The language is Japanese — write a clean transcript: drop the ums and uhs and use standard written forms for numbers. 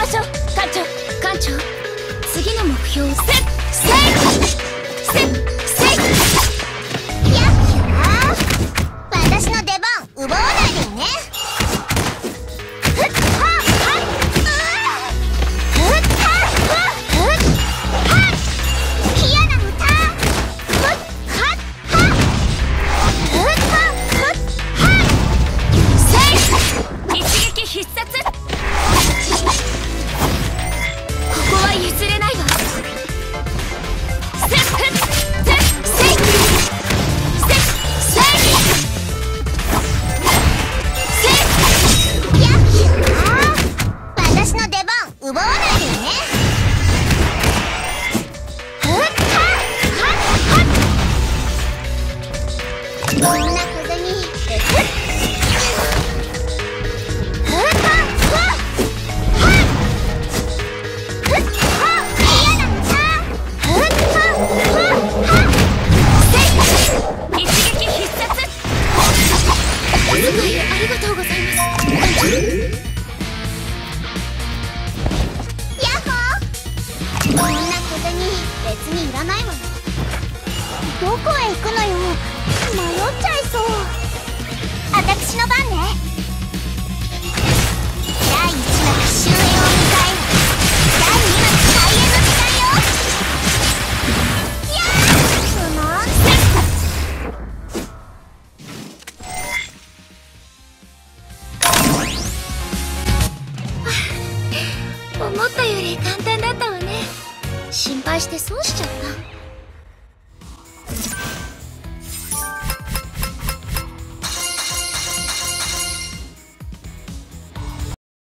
しょう。艦長、艦長、次の目標をセッセッセッやっひゃー、私の出番奪わないでよね。ふっはっはっふっはっふっはっ嫌な歌ふっはっはっふっはっふっはっセイ一撃必殺。ここは譲れないわ。セッセッセッセッセッやっひゃー、私の出番奪わないでよね。ふっはっはっはっこんな風にふっふっはっはっはっふっはっ嫌な歌ふっはっはっはっセッ一撃必殺。お使いありがとうございます。ヤッホー、こんな風に別にいらないわよ。どこへ行くのよ、迷っちゃいそう。私の番ね。第1幕終焉を迎え、第2幕開演の時間よ。やー、なんて思ったより簡単だったわね。心配して損しちゃった。